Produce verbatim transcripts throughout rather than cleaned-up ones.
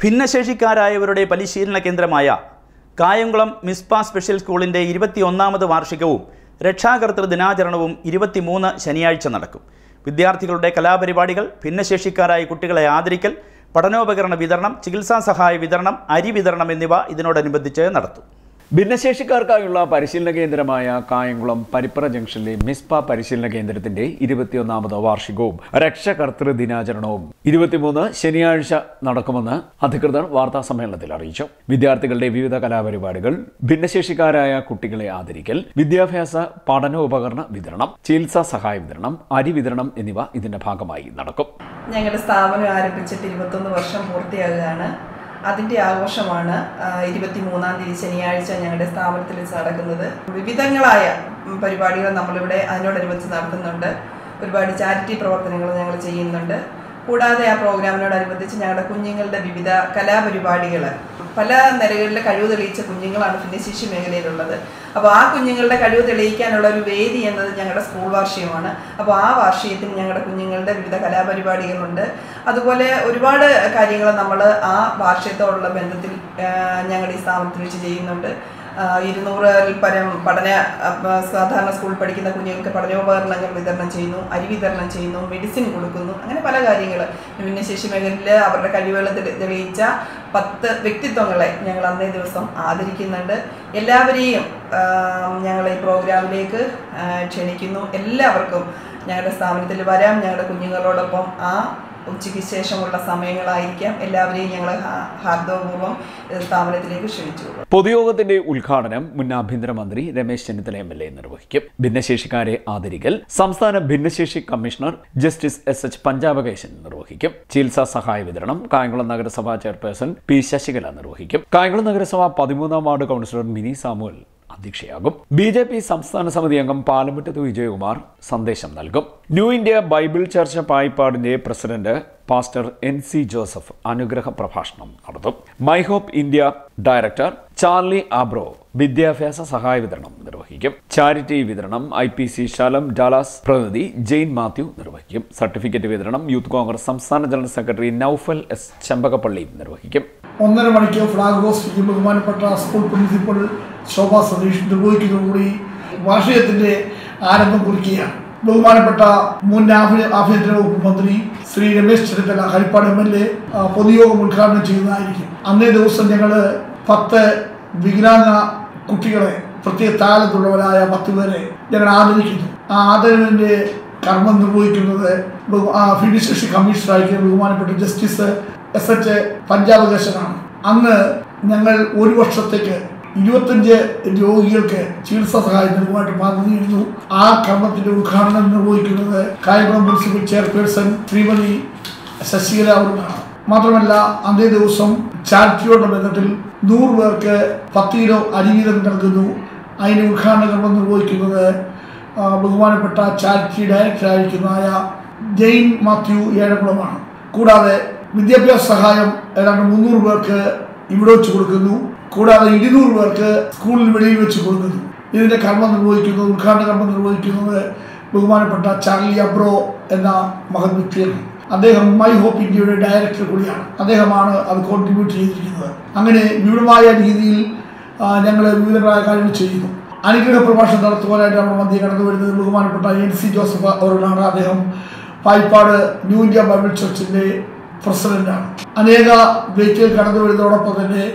ഭിന്നശേഷിക്കാരായവരുടെ പരിശീലന കേന്ദ്രമായ കായംകുളം മിസ്പ സ്പെഷ്യൽ സ്കൂളിൻ്റെ ഇരുപത്തിയൊന്നാമത് വാർഷികവും രക്ഷാകർതൃ ദിനാചരണവും ഇരുപത്തിമൂന്ന് ശനിയാഴ്ച നടക്കും. വിദ്യാർത്ഥികളുടെ കലാപരിപാടികൾ, ഭിന്നശേഷിക്കാരായ കുട്ടികളെ ആദരിക്കൽ, പഠനോപകരണ വിതരണം, ചികിത്സാ സഹായ വിതരണം, അരി വിതരണം എന്നിവ ഇതിനോടനുബന്ധിച്ച് നടത്തും. ഭിന്നശേഷിക്കാർക്കായുള്ള പരിശീലന കേന്ദ്രമായ കായംകുളം പരിപ്പറ ജംഗ്ഷനിലെ മിസ്പ പരിശീലന കേന്ദ്രത്തിന്റെ ഇരുപത്തിയൊന്നാമത് വാർഷികവും രക്ഷാകർതൃ ദിനാചരണവും ഇരുപത്തിമൂന്ന് ശനിയാഴ്ച നടക്കുമെന്ന് അധികൃതർ വാർത്താ സമ്മേളനത്തിൽ അറിയിച്ചു. വിദ്യാർത്ഥികളുടെ വിവിധ കലാപരിപാടികൾ, ഭിന്നശേഷിക്കാരായ കുട്ടികളെ ആദരിക്കൽ, വിദ്യാഭ്യാസ പഠനോപകരണ വിതരണം, ചികിത്സാ സഹായ വിതരണം, അരി വിതരണം എന്നിവ ഇതിന്റെ ഭാഗമായി നടക്കും. ഞങ്ങളുടെ സ്ഥാപനം ആരംഭിച്ചിട്ട് ഇരുപത്തൊന്ന് വർഷം പൂർത്തിയാകുകയാണ്. അതിൻ്റെ ആഘോഷമാണ് ഇരുപത്തിമൂന്നാം തീയതി ശനിയാഴ്ച ഞങ്ങളുടെ സ്ഥാപനത്തിൽ നടക്കുന്നത്. വിവിധങ്ങളായ പരിപാടികൾ നമ്മളിവിടെ അതിനോടനുബന്ധിച്ച് നടത്തുന്നുണ്ട്. ഒരുപാട് ചാരിറ്റി പ്രവർത്തനങ്ങൾ ഞങ്ങൾ ചെയ്യുന്നുണ്ട്. കൂടാതെ ആ പ്രോഗ്രാമിനോടനുബന്ധിച്ച് ഞങ്ങളുടെ കുഞ്ഞുങ്ങളുടെ വിവിധ കലാപരിപാടികൾ, പല നിലകളിലെ കഴിവ് തെളിയിച്ച കുഞ്ഞുങ്ങളാണ് ഭിന്നശേഷി മേഖലയിലുള്ളത്. അപ്പോൾ ആ കുഞ്ഞുങ്ങളുടെ കഴിവ് തെളിയിക്കാനുള്ള ഒരു വേദി എന്നത് ഞങ്ങളുടെ സ്കൂൾ വാർഷികമാണ്. അപ്പോൾ ആ വാർഷികത്തിന് ഞങ്ങളുടെ കുഞ്ഞുങ്ങളുടെ വിവിധ കലാപരിപാടികളുണ്ട്. അതുപോലെ ഒരുപാട് കാര്യങ്ങൾ നമ്മൾ ആ വാർഷികത്തോടുള്ള ബന്ധത്തിൽ ഞങ്ങളുടെ ഈ സ്ഥാപനത്തിൽ വെച്ച് ചെയ്യുന്നുണ്ട്. ഇരുന്നൂറിൽ പരം പഠന സാധാരണ സ്കൂളിൽ പഠിക്കുന്ന കുഞ്ഞുങ്ങൾക്ക് പഠനോപകരണങ്ങൾ വിതരണം ചെയ്യുന്നു, അരി വിതരണം ചെയ്യുന്നു, മെഡിസിൻ കൊടുക്കുന്നു. അങ്ങനെ പല കാര്യങ്ങൾ ഭിന്നശേഷി മേഖലയിൽ അവരുടെ കഴിവുകൾ തെളിയിച്ച പത്ത് വ്യക്തിത്വങ്ങളെ ഞങ്ങൾ അന്നേ ദിവസം ആദരിക്കുന്നുണ്ട്. എല്ലാവരെയും ഞങ്ങൾ ഈ പ്രോഗ്രാമിലേക്ക് ക്ഷണിക്കുന്നു. എല്ലാവർക്കും ഞങ്ങളുടെ സ്ഥാപനത്തിൽ വരാം. ഞങ്ങളുടെ കുഞ്ഞുങ്ങളോടൊപ്പം ആ ഉച്ചയ്ക്ക് ശേഷമുള്ള സമയങ്ങളായിരിക്കാം. എല്ലാവരെയും ഞങ്ങൾ ഹാർദവപൂർവ്വം സ്ഥാപനത്തിലേക്ക് ക്ഷണിച്ചു. പൊതുയോഗത്തിന്റെ ഉദ്ഘാടനം മുൻ ആഭ്യന്തരമന്ത്രി Ramesh Chennithala M L A നിർവഹിക്കും. ഭിന്നശേഷിക്കാരെ ആദരിക്കൽ സംസ്ഥാന ഭിന്നശേഷി commissioner justice S H Panchapakesan നിർവഹിക്കും. ചികിത്സാ സഹായ വിതരണം കായംകുളം നഗരസഭാ ചെയർപേഴ്സൺ പി ശശികല നിർവഹിക്കും. കായംകുളം നഗരസഭ പതിമൂന്നാം വാർഡ് കൗൺസിലർ മിനി സാമുവൽ അധ്യക്ഷയാകും. ബി ജെ പി സംസ്ഥാന സമിതി അംഗം പാലമുറ്റത്ത് വിജയകുമാർ സന്ദേശം നൽകും. ന്യൂ ഇന്ത്യ ബൈബിൾ ചർച്ച് പായിപ്പാടിന്റെ president pastor N C Joseph അനുഗ്രഹ പ്രഭാഷണം നടത്തും. My hope India director Charlie ആബ്രോ വിദ്യാഭ്യാസ സഹായ വിതരണം നിർവഹിക്കും. ചാരിറ്റി വിതരണം I P C Shalom Dallas പ്രതിനിധി ജെയിൻ മാത്യു നിർവഹിക്കും. സർട്ടിഫിക്കറ്റ് വിതരണം യൂത്ത് കോൺഗ്രസ് സംസ്ഥാന general secretary Noufal S Chempakappally നിർവഹിക്കും. ഒന്നര മണിക്ക് ഫ്ലാഗ് ഹോസ്റ്റ് ബഹുമാനപ്പെട്ട സ്കൂൾ പ്രിൻസിപ്പൽ ശോഭാ സതീഷ് നിർവഹിക്കുന്നതോടുകൂടി വാർഷികത്തിന്റെ ആരംഭം കുറിക്കുകയാണ്. ബഹുമാനപ്പെട്ട മുൻ ആഭ്യന്തര വകുപ്പ് മന്ത്രി Shri Ramesh Chennithala Haripad M L A പൊതുയോഗം ഉദ്ഘാടനം ചെയ്യുന്നതായിരിക്കും. അന്നേ ദിവസം ഞങ്ങൾ പത്ത് വികലാംഗ കുട്ടികളെ, പ്രത്യേക താലത്തുള്ളവരായ പത്ത് പേരെ ഞങ്ങൾ ആദരിക്കുന്നു. ആ ആദരവിന്റെ കർമ്മം നിർവഹിക്കുന്നത് ഭിന്നശേഷി കമ്മീഷണറായിരിക്കും ബഹുമാനപ്പെട്ട ജസ്റ്റിസ് എസ് എച്ച് പഞ്ചാബകേശനാണ്. അന്ന് ഞങ്ങൾ ഒരു വർഷത്തേക്ക് ഇരുപത്തഞ്ച് രോഗികൾക്ക് ചികിത്സാ സഹായം നൽകുവാനായിട്ട് പദ്ധതിയിരുന്നു. ആ കർമ്മത്തിന്റെ ഉദ്ഘാടനം നിർവഹിക്കുന്നത് കായംകുളം മുനിസിപ്പൽ ചെയർപേഴ്സൺ ശ്രീമതി ശശികല അവരാണ്. മാത്രമല്ല അന്നേ ദിവസം ചാരിറ്റിയോടുള്ള ബന്ധത്തിൽ നൂറ് പേർക്ക് പത്ത് കിലോ അരി വീതം നൽകുന്നു. അതിന്റെ ഉദ്ഘാടന കർമ്മം നിർവഹിക്കുന്നത് ബഹുമാനപ്പെട്ട ചാരിറ്റി ഡയറക്ടറായിരിക്കുന്നതായ ജെയിൻ മാത്യു ഏഴംകുളമാണ്. കൂടാതെ വിദ്യാഭ്യാസ സഹായം ഏതാണ്ട് മുന്നൂറ് പേർക്ക് ഇവിടെ വെച്ച് കൊടുക്കുന്നു. കൂടാതെ ഇരുന്നൂറ് പേർക്ക് സ്കൂളിൽ വെളിയിൽ വെച്ച് കൊടുക്കുന്നു. ഇതിന്റെ കർമ്മം നിർവഹിക്കുന്നത്, ഉദ്ഘാടന കർമ്മം നിർവഹിക്കുന്നത് ബഹുമാനപ്പെട്ട ചാർലി അബ്രോ എന്ന മഹത് വ്യക്തിയാണ്. അദ്ദേഹം മൈ ഹോപ്പ് ഇന്ത്യയുടെ ഡയറക്ടർ കൂടിയാണ്. അദ്ദേഹമാണ് അത് കോൺട്രിബ്യൂട്ട് ചെയ്തിരിക്കുന്നത്. അങ്ങനെ വിപുലമായ രീതിയിൽ ഞങ്ങൾ വിവിധങ്ങളായ കാര്യങ്ങൾ ചെയ്യുന്നു. അനുഗ്രഹ പ്രഭാഷണം നടത്തുവാനായിട്ട് നമ്മുടെ മധ്യ കടന്നു വരുന്നത് ബഹുമാനപ്പെട്ട എൻ സി ജോസഫ് അവരോടാണ്. അദ്ദേഹം പായിപ്പാട് ന്യൂ ഇന്ത്യ ബൈബിൾ ചർച്ചിന്റെ പ്രസിഡന്റാണ്. അനേക വ്യക്തികൾ കടന്നു വരുന്നതോടൊപ്പം തന്നെ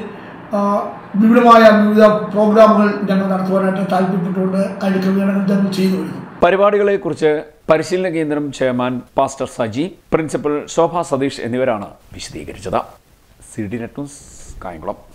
വിപുലമായ വിവിധ പ്രോഗ്രാമുകൾ ഞങ്ങൾ നടത്തുവാനായിട്ട് താല്പര്യപ്പെട്ടുകൊണ്ട് അതിന്റെ ക്രമീകരണങ്ങൾ ഞങ്ങൾ ചെയ്തു വരുന്നു. പരിപാടികളെക്കുറിച്ച് പരിശീലന കേന്ദ്രം chairman pastor Saji, principal Shobha Satheesh എന്നിവരാണ് വിശദീകരിച്ചത്. C D net news Kayamkulam.